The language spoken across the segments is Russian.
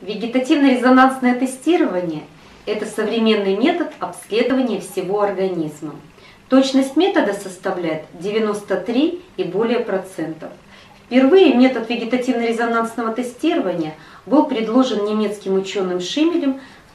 Вегетативно-резонансное тестирование – это современный метод обследования всего организма. Точность метода составляет 93 и более процентов. Впервые метод вегетативно-резонансного тестирования был предложен немецким ученым Шимелем в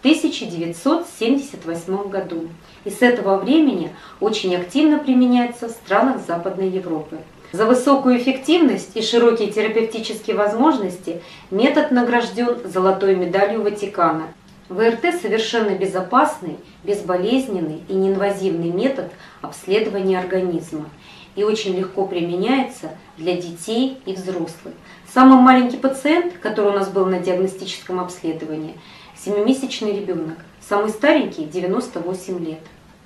1978 году и с этого времени очень активно применяется в странах Западной Европы. За высокую эффективность и широкие терапевтические возможности метод награжден золотой медалью Ватикана. ВРТ – совершенно безопасный, безболезненный и неинвазивный метод обследования организма и очень легко применяется для детей и взрослых. Самый маленький пациент, который у нас был на диагностическом обследовании, 7-месячный ребенок, самый старенький – 98 лет.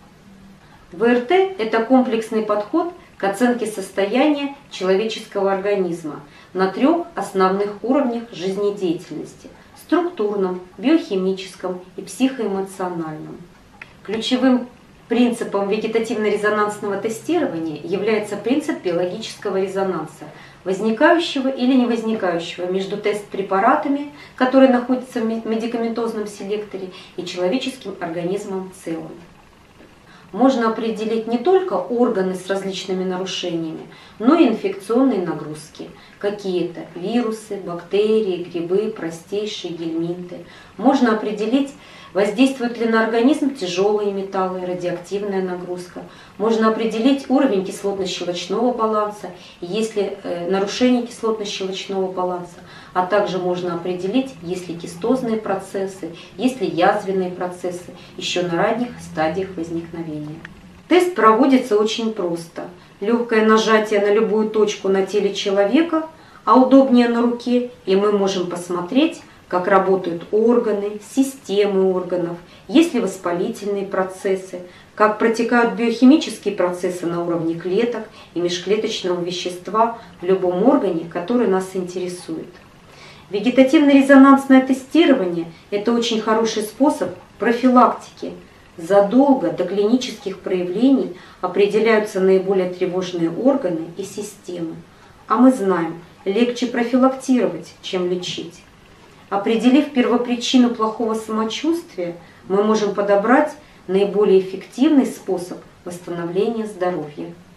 ВРТ – это комплексный подход к оценке состояния человеческого организма на 3 основных уровнях жизнедеятельности – структурном, биохимическом и психоэмоциональном. Ключевым принципом вегетативно-резонансного тестирования является принцип биологического резонанса, возникающего или не возникающего между тест-препаратами, которые находятся в медикаментозном селекторе, и человеческим организмом в целом. Можно определить не только органы с различными нарушениями, но и инфекционные нагрузки. Какие-то вирусы, бактерии, грибы, простейшие гельминты. Можно определить, воздействуют ли на организм тяжелые металлы, радиоактивная нагрузка. Можно определить уровень кислотно-щелочного баланса, есть ли нарушение кислотно-щелочного баланса. А также можно определить, есть ли кистозные процессы, есть ли язвенные процессы еще на ранних стадиях возникновения. Тест проводится очень просто. Легкое нажатие на любую точку на теле человека, а удобнее на руке, и мы можем посмотреть, как работают органы, системы органов, есть ли воспалительные процессы, как протекают биохимические процессы на уровне клеток и межклеточного вещества в любом органе, который нас интересует. Вегетативно-резонансное тестирование – это очень хороший способ профилактики. Задолго до клинических проявлений определяются наиболее тревожные органы и системы. А мы знаем, легче профилактировать, чем лечить. Определив первопричину плохого самочувствия, мы можем подобрать наиболее эффективный способ восстановления здоровья.